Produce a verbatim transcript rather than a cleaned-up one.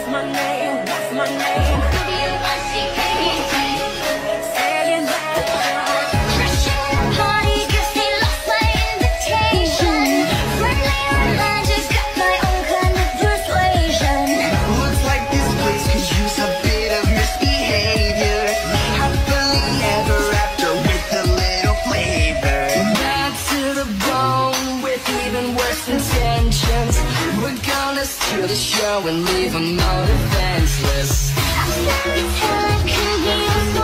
my name, that's my name. Saying that crashing the party gives me lost my invitation. Friendly romantic, got my own kind of persuasion. Looks like this place could use a bit of misbehavior. Happily ever after with a little flavor. Bad to the bone with even worse intentions. We're gonna steal the show and leave them all defenseless. I'm sorry, time can be